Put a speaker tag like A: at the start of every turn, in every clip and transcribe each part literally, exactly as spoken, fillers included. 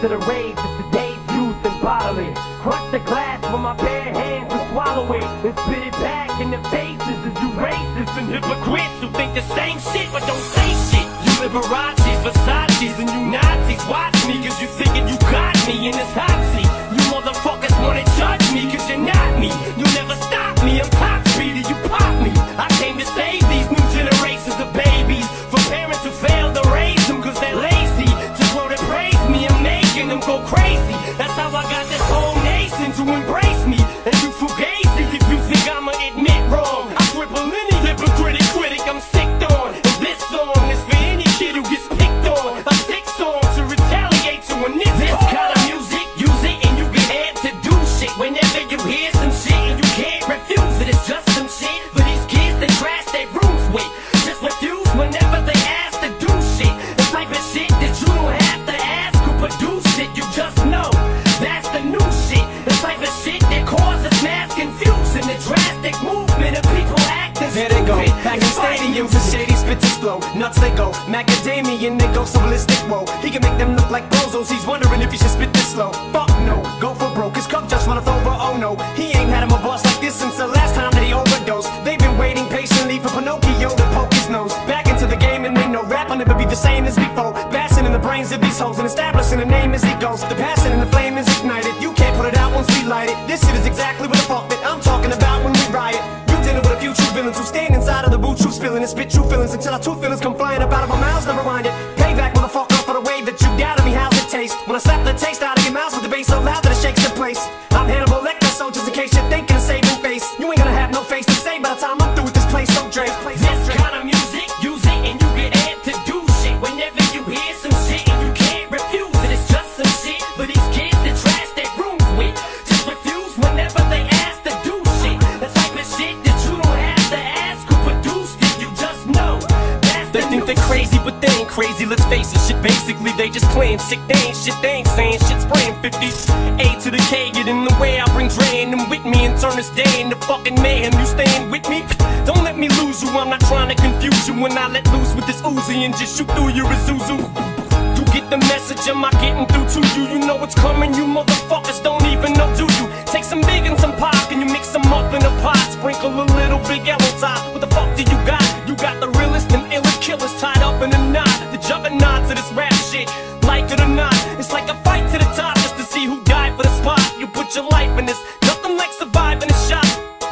A: capture the rage of today's youth and bottle it. Crush the glass with my bare hands and swallow it, and spit it back in the faces of you racists and hypocrites who think the same shit but don't say shit. You Liberace's, Versace's, and you Nazis watch me cause you thinking you got me in this hot seat. You motherfuckers wanna judge me cause you're not me. You'll never stop me, I'm top speed and you pop me. I came to save these new generations of babies from parents who failed to raise them cause they're lazy. To grow to praise me and making them go crazy. That's how I got this whole nation to embrace me. And you fugazi if you think I'ma admit wrong. I cripple any hypocritic critic I'm sicked on. And this song is for any kid who gets picked on. A sick song to retaliate to when this This kind of music, use it and you get amped to do shit. Whenever you hear some shit and you can't refuse it, it's just some shit for these kids that trash their rooms with. Just refuse whenever they ask to do shit. The type of shit that you don't have to ask who produced it, you just know. That's the new shit. The type of shit that causes mass confusion. The drastic movement of people acting
B: There they go, packing stadiums and shady spits explode. Nuts they go, macadamian they go so ballistic, whoa. He can make them look like bozos, he's wondering if he should spit this slow. Fuck no, go for broke, his cup just runneth over, oh no. He ain't had him a boss like this since the last time that he overdosed. They've been waiting patiently for Pinocchio to poke his nose back into the game and they know rap will never be the same as before. Bashing in the brains of these hoes and establishing a name as he goes. The passion and the flame is ignited, you can't put it out once we light it. This shit is exactly what the fuck that I'm talking about when we riot. You dealing with a few true villains who stand inside of the boot you spilling and spit true feelings until our true feelings come flying up out of our mouths, never mind it. Payback motherfucker for the way that you doubted me, how's it taste? When I slap the taste out of your mouth with the bass so loud that it shakes the place. I'm Hannibal Lecter, so just in case you're thinking of saving face, you ain't gonna have no face to say by the time I'm through with this place so Dre.
A: This kind of music, use it and you get amped to do shit. Whenever you hear some shit and you can't refuse it, it's just some shit for these kids that trash their rooms with. Just refuse whenever they ask to do shit. The type of shit that you don't have to ask who produced it, you just know. That's
B: They
A: the
B: think
A: new
B: they're crazy, but they ain't crazy, let's face it. Shit, basically, they just playing sick. They ain't shit, they ain't saying shit, spraying fifty. A to the K, get in the way, I bring Dre and them with me and turn this day into fucking mayhem. You staying with me? Don't let me lose you, I'm not trying to confuse you. When I let loose with this Uzi and just shoot through your Isuzu. You get the message, am I getting through to you? You know what's coming, you motherfuckers don't even know, do you? Take some big and some pop and you mix them up in a pot. Sprinkle a little big yellow top. What the fuck do you got? You got the realest and illest killers tied up in a knot. The juggernauts of this rap shit, like it or not. It's like a fight to the top just to see who died for the spot. You put your life in this, nothing like surviving a shot.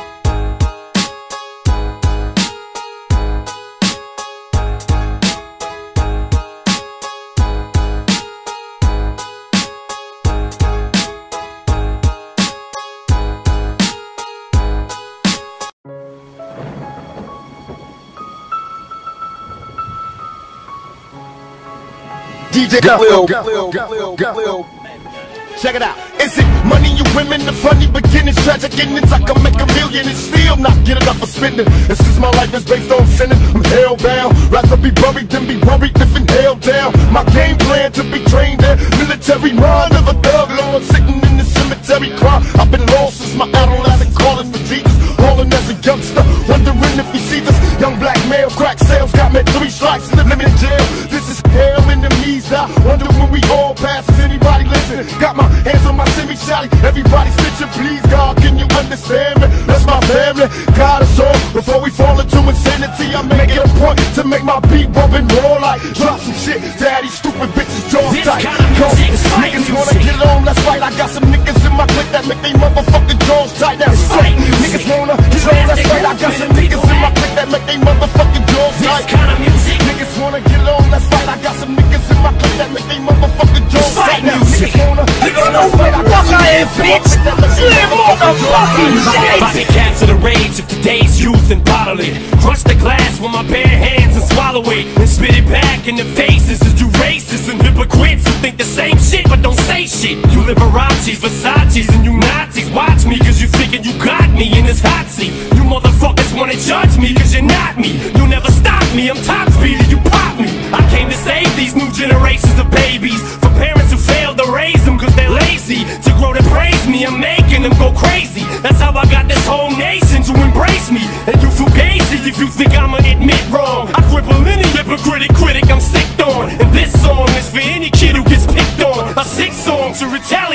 C: D J Galil, Galil, Galil, Galil. Check it out. Is it money, you women, the funny beginnings, tragic endings? I can make a million and still not get enough for spending. And since my life is based on sinning, I'm hellbound. Rather be buried than be worried if in hell down. My game plan to be trained in military mind of a thug lord sitting in the cemetery crying. I've been lost since my adolescent, calling for Jesus, hauling as a youngster, wondering if he sees us. Young black male, crack sales, got me three strikes and living in jail. This is hell in the me's. I wonder when we all pass. Is anybody listen? Got my hands on my semi-shotty. Everybody snitching, please God, can you understand me? That's my family, God is all. Before we fall into insanity, I make it a point to make my beat bump and roll like drop some shit. Daddy, stupid bitches, jaws tight. Yo, niggas wanna get on, that's right. I got some niggas in my clique that make they motherfucking jaws tight. That's right. Niggas wanna get on, that's right. I got some niggas in my clique that make they motherfucking jaws tight. Niggas wanna get on, that's right. I got some niggas in my clique that make they motherfucking jaws tight. Niggas wanna get on, that's right. I got some niggas in my clique that make they motherfucking jaws tight.
A: If I can capture the rage of today's youth and bottle it, crush the glass with my bare hands and swallow it, and spit it back in the faces of you racists and hypocrites who think the same shit but don't say shit. You Liberace's, Versace's, and you Nazis watch me cause you thinking you got me in this hot seat. You motherfuckers wanna judge me cause you're not me. You'll never stop me, I'm top speed and you pop me. I came to save these new generations of babies from parents who failed to raise them cause they're lazy. To grow to praise me, I'm making them go crazy. That's how I got this whole nation to embrace me. And you fugazi if you think I'ma admit wrong. I cripple any hypocritic critic I'm sick on. And this song is for any kid who gets picked on. A sick song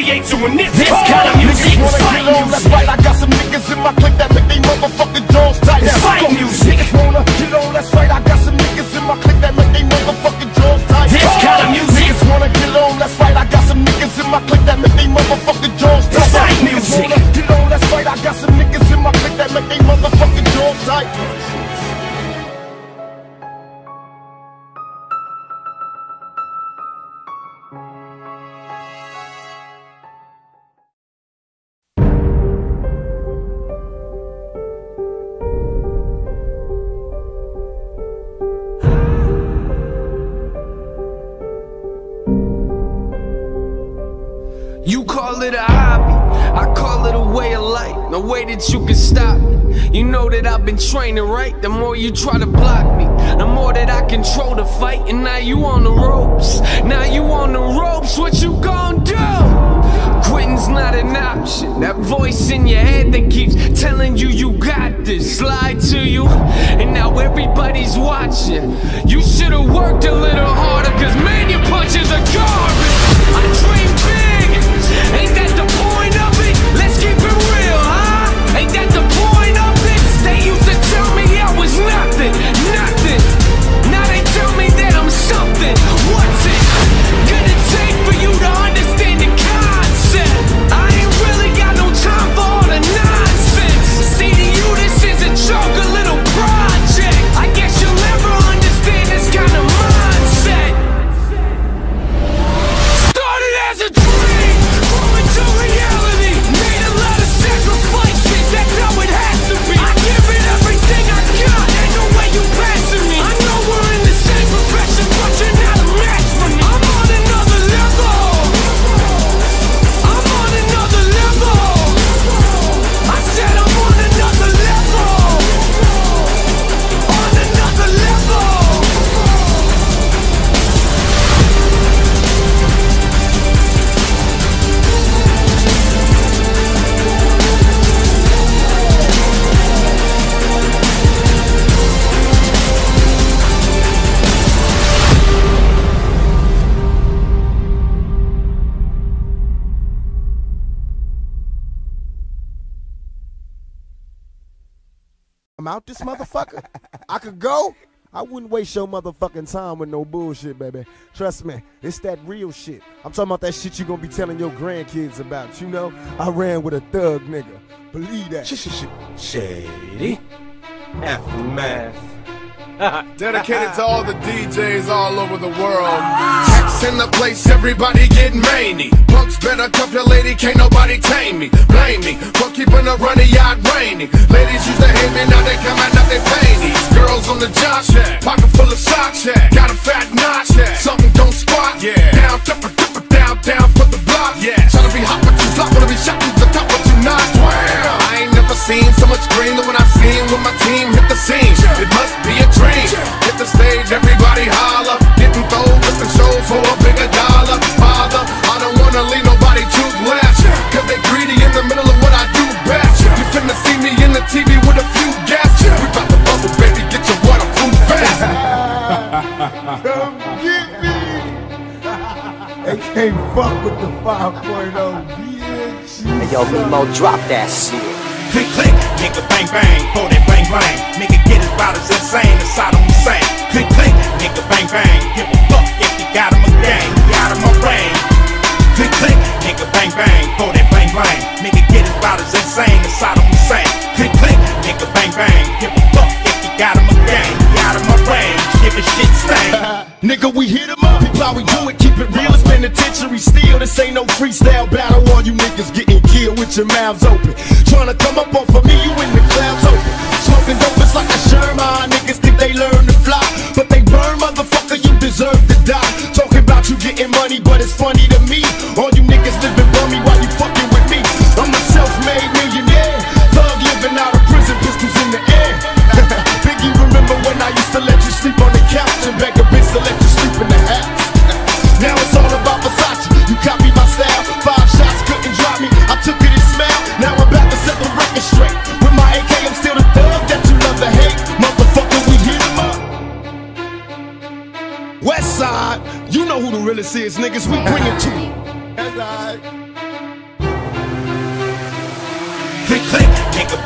A: initiate you in this, this kind of music.
C: Niggas wanna get on, that's right. I got some niggas in my clique that make they motherfucking jaws tight.
A: It's fight music.
C: Niggas wanna get on, that's right. I got some niggas in my clique that make they motherfucking jaws tight.
A: This kind of music.
C: Niggas wanna get on, that's right. I got some niggas in my clique that make they motherfucking jaws tight.
A: It's fight
C: Niggas
A: music.
C: wanna get on, that's right. I got some niggas in my clique that make they motherfucking jaws tight.
D: You call it a hobby, I call it a way of life. No way that you can stop me. You know that I've been training, right? The more you try to block me, the more that I control the fight. And now you on the ropes, now you on the ropes. What you gon' do? Quitting's not an option. That voice in your head that keeps telling you you got this lied to you, and now everybody's watching. You should've worked a little harder, cause man, your punches are garbage. I dream big, ain't that the point of it? Let's keep it real, huh? Ain't that the point of it? They used to tell me I was nothing, nothing. Now they tell me that I'm something. What's it gonna take for you to understand the concept? I ain't really got no time for all the nonsense. See to you this is a joke, a little project. I guess you'll never understand this kind of mindset. Started as a dream, grew into reality. Made a lot of sacrifices, that's how it has to be. I give it everything I got, ain't no way you passing me. I know we're in the same profession, but you're not a match for me. I'm on another level, I'm on another level. I said I'm on another level, on another level.
C: I'm out this motherfucker. I could go. I wouldn't waste your motherfucking time with no bullshit, baby. Trust me, it's that real shit. I'm talking about that shit you gonna be telling your grandkids about. You know, I ran with a thug nigga. Believe that.
B: Shady Aftermath.
E: Dedicated to all the D Js all over the world. Cats in the place, everybody getting rainy. Punks better cuff your lady, can't nobody tame me. Blame me for keeping a runny yard rainy. Ladies used to hate me, now they come out, now they panties. Girls on the job, pocket full of socks. Got a fat notch, something don't squat. Down, dipper, dipper, down, down for the block. Tryna be hot, but you flop, wanna be shot to the top, but you not. I ain't never seen so much green than when I seen when my team hit the scene. It must be a dream. Hit the stage, everybody holler. Getting throw different shows for a bigger dollar. Father, I don't wanna leave nobody toothless, cause they greedy in the middle of what I do best. You finna see me in the T V with a few guests. We bout to bubble, baby, get your waterproof vest.
C: Come get me. They can't fuck with the five point oh, bitch.
F: Hey yo, Mimo, drop that shit.
G: Click, click, nigga, bang, bang, throw that bang, bang. Nigga, get his about as insane as Saddam Hussein. Click, click, nigga, bang, bang. Give a fuck if you got him a gang, you out of my range. Click, click, nigga, bang, bang, throw that bang, bang. Nigga, get his about as insane as Saddam Hussein. Click, click, nigga, bang, bang. Give a fuck if you got him a gang, you out of my range. Give a shit stain.
C: Nigga, we hit 'em up. People, how we do it, keep it real. It's penitentiary steel. This ain't no freestyle battle. All you niggas getting killed with your mouths open. Tryna come up off of me, you in the clouds open. Smoking dope, it's like a Sherman. Niggas think they learn to fly, but they burn, motherfucker, you deserve to die. Talking about you getting money, but it's funny to me. All you niggas living bummy while you fucking with me. I'm a self-made millionaire, thug living out of prison, pistols in the air. Biggie, remember when I used to let you sleep on the couch and beg a bitch to let you sleep in the house? Now it's all about Versace. You copy my style, five shots couldn't drop me. I took it and smiled. Now I'm back to set the record straight. With my A K, I'm still the thug that you love to hate. Motherfucker, we hit 'em up. West Side, you know who the realest is, niggas. We bring it to you. That's right.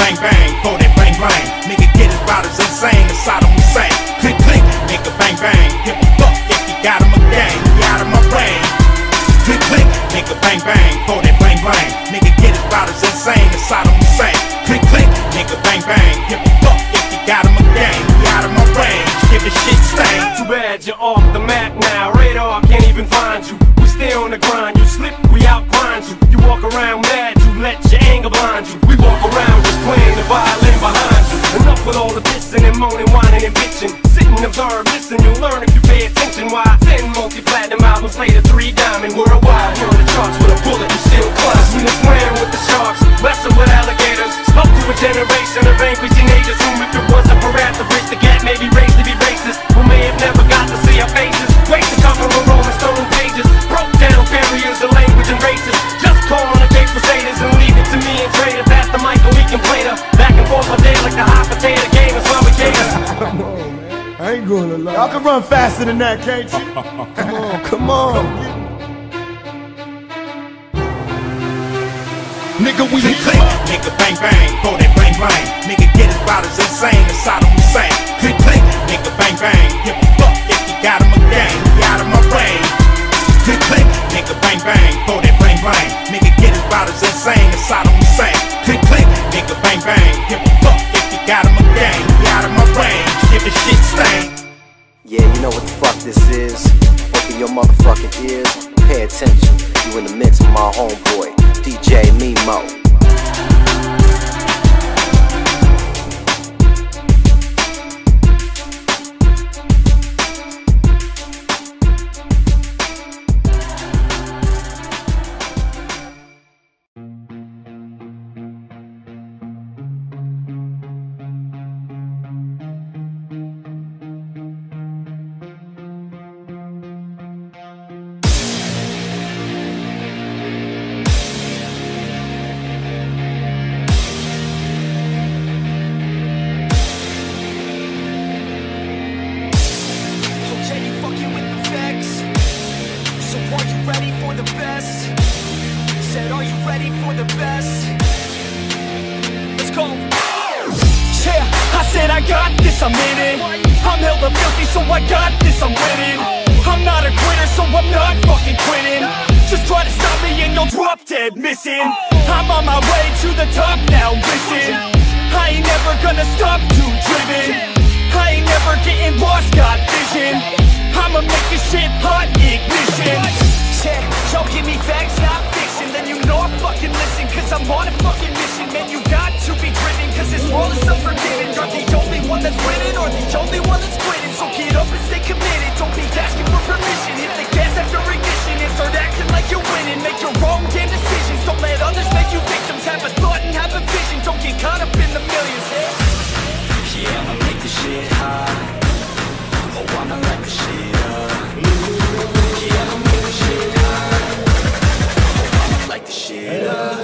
G: bang bang, for that bang bang. Nigga get his about as insane as Saddam Hussein. Click click, nigga bang bang. Give a fuck if you got him a gang, he out of my range. Click click, nigga bang bang, for that bang bang. Nigga get his about as insane as Saddam Hussein. Click click, nigga bang bang. Give a fuck if you got him a gang, he out of my range. Give a shit stain.
A: Too bad you're off the map now. Radar can't even find you. We stay on the grind. You slip, we outgrind you. You walk around mad, you let your anger blind you. We walk around just playing the violin behind you. Enough with all the pissing and moaning, whining and bitching. Sit and observe, listen, you'll learn if you pay attention. Why ten multi-platinum albums later, three diamond worldwide. You're on the charts with a bullet, you still climb. Seen us swam with the sharks, wrestle with alligators. Spoke to a generation of angry teenagers whom, if it wasn't for rap to bridge the gap, maybe raised to be racist. Who may have never got to see our faces. Wait to cover a Rolling Stone pages. Broke down barriers of language and races. Just call on the Cape Crusaders and leave it to me and Trey to pass the mic and we can play the back and forth all day like the hot potato game. That's why we cater.
C: Come on, man. I ain't gonna lie. Y'all can run faster than that, can't you? Come on, come on. Nigga, we
G: click click, nigga bang bang, for that bang bang. Nigga get his about as insane as Saddam Hussein. Click click, nigga bang bang. Give a fuck if you got him a gang, he out of my range. Click click, nigga bang bang, for that bang bang. Nigga get his about as insane as Saddam Hussein. Click click, nigga bang bang. Give a fuck if you got him a gang, he out of my range. Give a shit stain.
F: Yeah, you know what the fuck this is. Open your motherfucking ears. Pay attention. You in the mix with my homeboy, D J Mimo.
B: I'm in it. I'm hella filthy, so I got this, I'm winning. I'm not a quitter, so I'm not fucking quitting. Just try to stop me and you'll drop dead missing. I'm on my way to the top now, listen. I ain't never gonna stop, too driven. I ain't never getting lost, got vision. I'ma make this shit hot, ignition. Yeah, y'all give me facts, not fiction. Then you know I fucking listen, cause I'm on a fucking mission. Man, you got to be driven, cause this world is unforgiving. You're the only one that's winning, or the only one that's quitting. So get up and stay committed, don't be asking for permission. Hit the gas after ignition and start acting like you're winning. Make your own damn decisions, don't let others make you victims. Have a thought and have a vision, don't get caught up in the millions. Yeah, I'ma make this shit hot. Oh, I'ma light the shit up. Yeah, I'ma make this shit hot. Oh, I'ma light the shit up.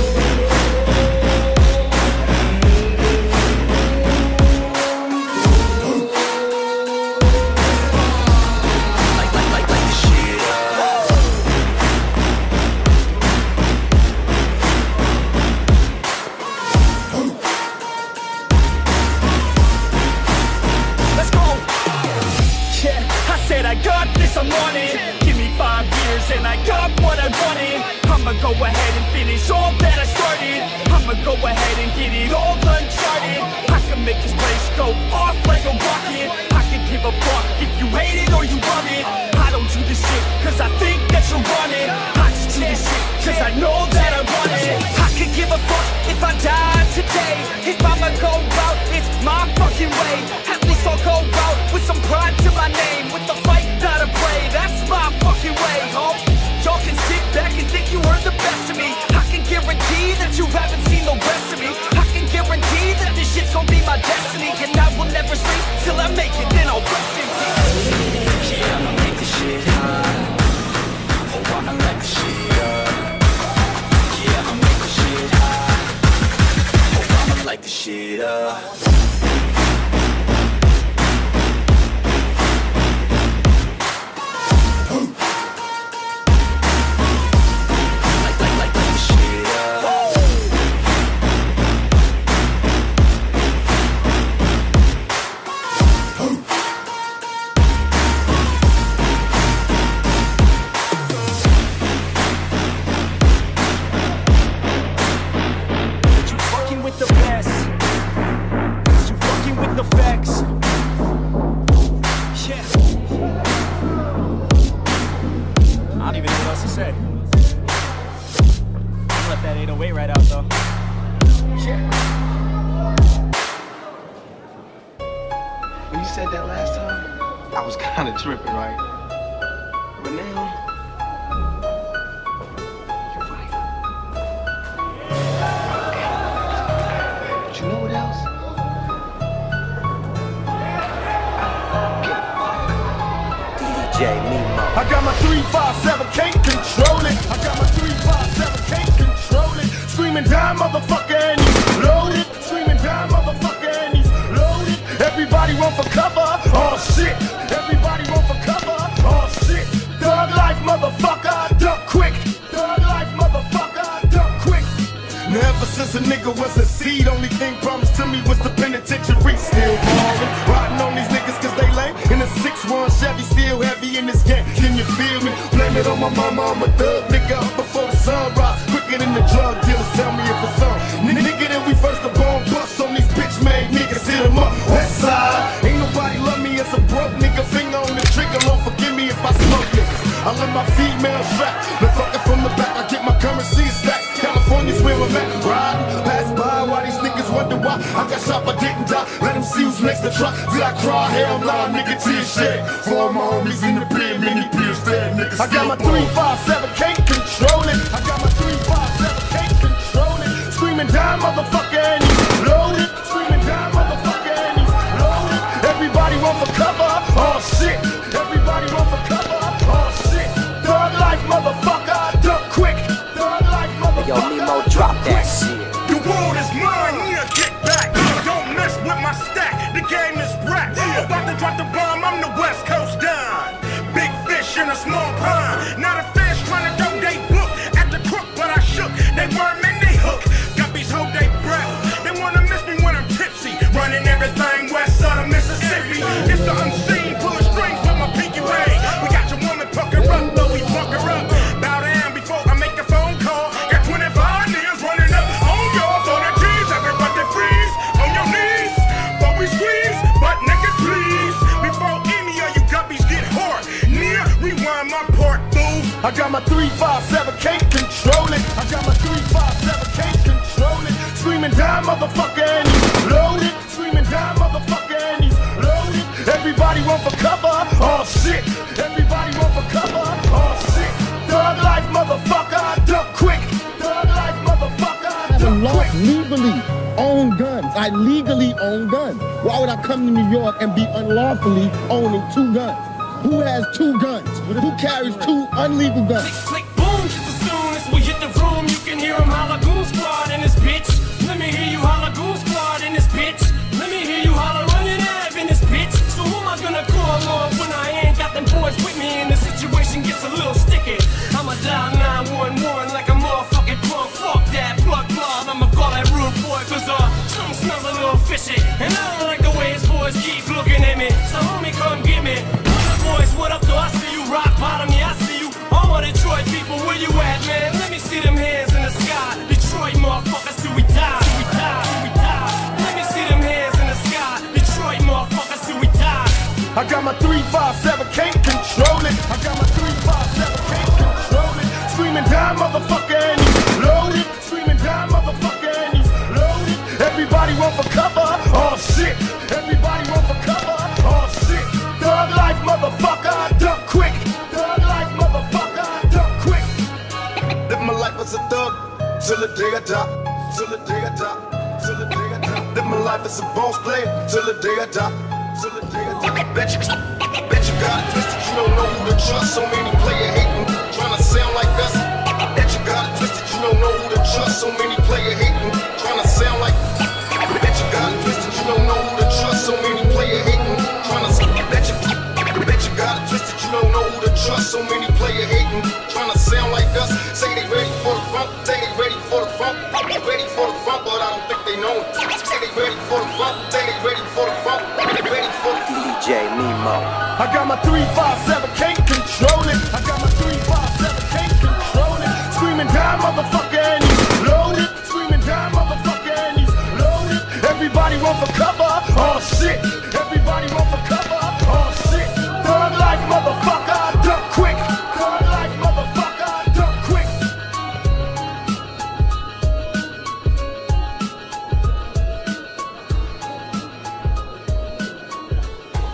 B: I'm on it. Give me five years and I got what I wanted. I'ma go ahead and finish all that I started. I'ma go ahead and get it all uncharted. I can make this place go off like a rocket. I can give a fuck if you hate it or you love it. I don't do this shit cause I think that you're on it. I just do this shit cause I know that I want it. I could give a fuck if I die today. If I'ma go out, it's my fucking way. At least I'll go out with some pride to my name. With the fight that I play, that's my fucking way, ho. Y'all can sit back and think you heard the best of me. I can guarantee that you haven't seen the rest of me. I can guarantee that this shit
H: you said that last time, I was kind of tripping, right? But now, you're right. But you know what else?
F: D J Mimo.
C: I got my three five seven, can't control it. I got my three five seven, can't control it. Screaming down, motherfucker, and he's loaded. Screaming down, motherfucker, and he's loaded. Everybody run for cover. Oh shit. Everybody run for cover. Oh shit. Thug life, motherfucker, duck quick. Thug life, motherfucker, duck quick. Now ever since a nigga was a seed, only thing promised to me was the penitentiary. Still ballin', riding on these niggas cause they lame. In a six one Chevy, still heavy in this game. Can you feel me? Blame it on my mama, I'm a thug nigga up before the sun rise. Quicker than the drug dealers, tell me if it's on. Nigga, then we first the born bust on these bitch made niggas, hit them up. West side, ain't nobody love me as a broke nigga. Finger on the trigger, Lord forgive me if I smoke niggas. I let my female strap, the fucker from the back, I get my currency stacked. California's where I'm at, riding, pass by while these niggas wonder why I got shot but didn't die. Let them see who's next to try. Till I cry, hell nah, nigga, tear shed. For all my homies in the pen, many peers dead, niggas. I got my three five seven, can't control it. I got my three five seven, can't control it. Screaming down, motherfucker, and he's loaded. Screaming down, motherfucker, and he's loaded. Everybody run for cover. Oh shit. Everybody run for cover. Oh shit. Thug life, motherfucker, duck quick. Thug life, motherfucker.
F: Yo, Mimo, drop that shit.
G: The world is mine, yeah, get back. Don't mess with my stack, the game is wrapped. About to drop the bomb, I'm the West Coast Don. Big fish in a small pond. Not a fish trying to throw they book at the crook, but I shook. They worm and they hook. Guppies hold they breath. They wanna miss me when I'm tipsy. Running everything west side of Mississippi. It's the unseen, pulling strings from my pinky ring. We got your woman pucker up, though we fuck her up. Bow down before I make a phone call. Got twenty-five niggas running up on y'all. So the keys, everybody freeze on your knees. But we squeeze, but naked please. Before any of you guppies get hard. Near, rewind my part, dude.
C: I got my three five seven, can't control it. I got my three five seven, can't control it. Screaming down, motherfucker, and he's loaded. Screaming down, motherfucker, and he's loaded. Everybody run for cover. Oh shit. Everybody run for cover. Oh shit. Thug life, motherfucker, duck quick. Thug life, motherfucker, duck quick.
I: Legally own guns. I legally own guns. Why would I come to New York and be unlawfully owning two guns? Who has two guns? Who carries two unlegal guns?
A: Click, click, boom, just as soon as we hit the room, you can hear him holla goon squad in this bitch. Let me hear you holla goon squad in this bitch. Let me hear you holla running ab in this bitch. So who am I gonna call on when I ain't got them boys with me and the situation gets a little sticky? I'ma dial nine one one like a motherfucking drunk. Fuck that blood blood, I'ma call that rude boy cause uh, something smells a little fishy. And I don't like the way his boys keep looking at me. So homie, come get me. Boys, what up though? I see you rock bottom, yeah, I see you. All my Detroit people, where you at, man? Let me see them hands in the sky. Detroit motherfuckers, till we die, till we die, till we die. Let me see them hands in the sky. Detroit motherfuckers, till we die.
C: I got my three five seven, can't control it. I got my three five seven, can't control it. Screaming down, motherfucker, and he's loaded. Screaming down, motherfucker, and he's loaded. Everybody run for cover. Oh shit. Everybody run for cover. Oh shit. Thug life, motherfucker, duck quick. Thug life, motherfucker, duck quick.
E: Live my life as a thug till the day I die. Till the day I die. Till the day I die. Live my life as a boss player till the day I die. Till the day I die. Bet you, bet you got it twisted. You don't know who to trust. So many player hating, trying to sound like us. Bet you got it twisted. You don't know who to trust. So many player hating, trying to sound like. Bet you got it twisted. You don't know who to trust. So many player hating, trying to. Bet you, bet you got it twisted. You don't know who to trust. So many player hating, trying to sound like us. Say they ready for the funk. Say they ready for the funk. Ready for the funk, but I don't think they know it. Say they ready for the funk. Say they ready for the funk. Ready for the
F: D J Mimo.
C: I got my three five seven, can't control it. I got my three five seven, can't control it. Screaming down, motherfucker, and he's loaded. Screaming down, motherfucker, and he's loaded. Everybody run for cover. Oh shit. Everybody run for cover. Oh shit. Thug life, motherfucker, duck quick. Thug life, motherfucker, duck quick.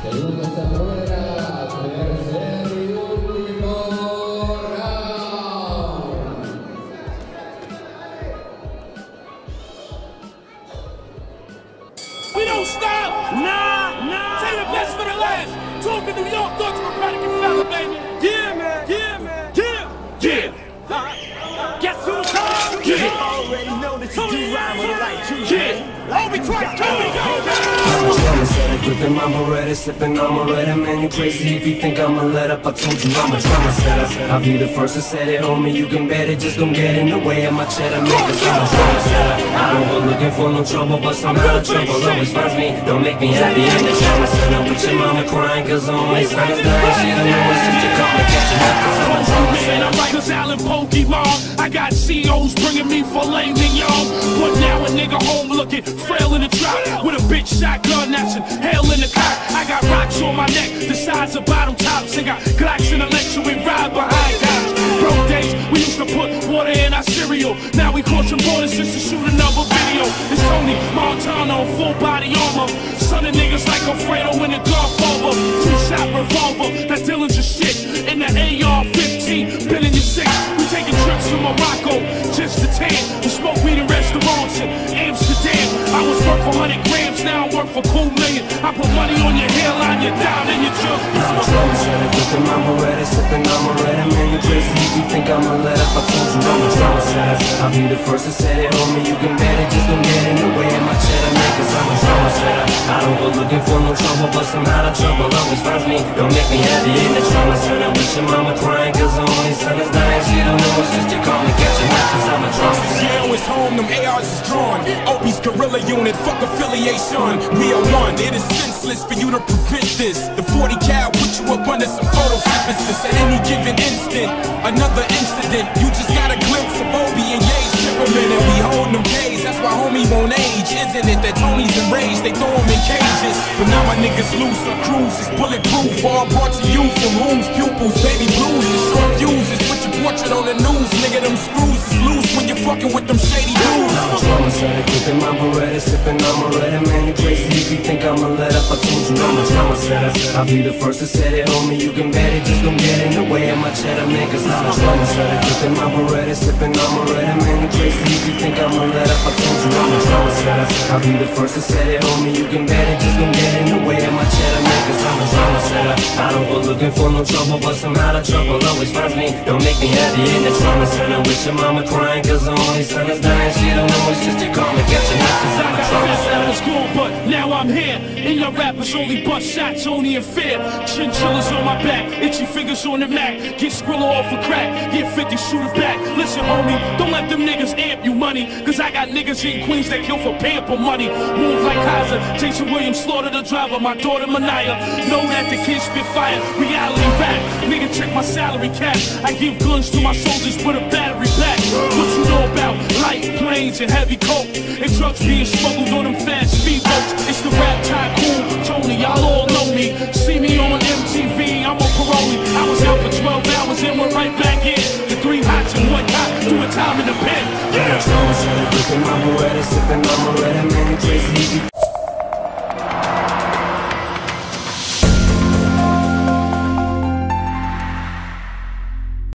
J: We don't stop! Nah, nah! Say the best for the last! Talk to New York, Thugs Democratic and fella, baby! Yeah, man! Yeah, man! Yeah! Yeah! Uh, guess who's home? Yeah! You already know that you do rhyme with like two yeah! Obi twice, Cody, go down!
B: I'm a setter, gripping my Beretta, sipping on Beretta. Man, you crazy if you think I'ma let up. I told you I'm a drama setter. I'll be the first to set it, homie. You can bet it, just don't get in the way of my cheddar. Niggas, I'm a drama setter. I don't go looking for no trouble, but somehow the trouble always finds me. Don't make me happy in the drama center with your mama crying, cause only son is dying. She don't know it's just a call and catching up, cause I'm a drama setter.
J: I'm like cause Alan Pokemon. I got C Os bringing me filet mignon. But now a nigga home looking frail in the trap with a bitch shotgun that's an hell in the cock. I got rocks on my neck the size of bottom tops. I got Glocks in the lecture we ride behind guys. Broke days we used to put water in our cereal. Now we crossing borders just to shoot another video. It's Tony Montana, full body armor. Son of niggas like Alfredo in the Godfather. Two shot revolver, that Dillinger shit. In the A R fifteen, billion and six. We taking trips to Morocco just to tan. We smoke weed in restaurants in Amsterdam. I was worth for one hundred grams, now I'm worth for cool million. I put money on your hairline, you're down in your junk.
B: I'm a drama setter, gripping my Beretta, sipping on Beretta. Man, you crazy if you think I'ma let up. I told you I'm a drama setter. I'll be the first to set it, homie. You can bet it, just don't get in the way of my cheddar, man, cause I'm a drama setter. I don't go looking for no trouble, but somehow the trouble always finds me. Don't make me happy in the trauma center with your mama crying, cause the only son is dying. She don't know it's just you call me catching up, cause I'm a drama setter.
K: Jail is home, them A Rs is drawn. Opie's guerrilla unit, fuck affiliation. We are one, it is senseless for you to prevent this. The forty cal put you up under some photosynthesis. At any given instant, another incident. You just got a glimpse of Obi and Ye's temperament, and we hold them K's. That's why homie won't age, isn't it? That Tony's enraged, they throw him in cages. But now my niggas loose, our cruise is bulletproof. All brought to you from rooms, pupils, baby blues, and short fuses. Put your portrait on the news, nigga, them screws is loose when you're fucking with them shady dudes.
B: I'm a drama setter, gripping my Beretta, sipping on Beretta. Man, you crazy if you think I'ma let up. I told you I'm a drama setter. I'll be the first to set it, homie. You can bet it, just don't get in the way of my cheddar, man, cause I'm a drama setter. Gripping my Beretta, sipping on Beretta. Man, you crazy if you think I'ma let up. I told you I'm a drama setter. I'll be the first to set it, homie. You can bet it, just don't get in the way of my cheddar, man, cause I'm a drama setter. I don't go looking for no trouble, but somehow the trouble always finds me. Don't make me happy in the trauma center with your mama crying, cause the only son is dying. She don't know it's just you call me catching up, cause I'm a trauma setter.
J: I was gone, but now I'm here. In your rappers only bust shots, only in fear. Chinchillas on my back, itchy fingers on the Mac. Get Skrilla off a crack, get fifty, shoot it back. Listen, homie, don't let them niggas amp you money, cause I got niggas in Queens that kill for pamper money. Move like Kaiser, Jason Williams slaughter the driver, my daughter Mania. Know that the kids spit fire, reality rap. Nigga, check my salary cap. I give guns to my soldiers with a battery back. What you know about light planes and heavy coke, and drugs being smuggled on them fast speedboats? It's the rap tycoon, Tony, y'all all know me. See me on M T V, I'm on parole. I was out for twelve hours and went right back in. The three hots and one hot, doing time in the pen.
B: I'm a drama setter, gripping my Beretta, sipping on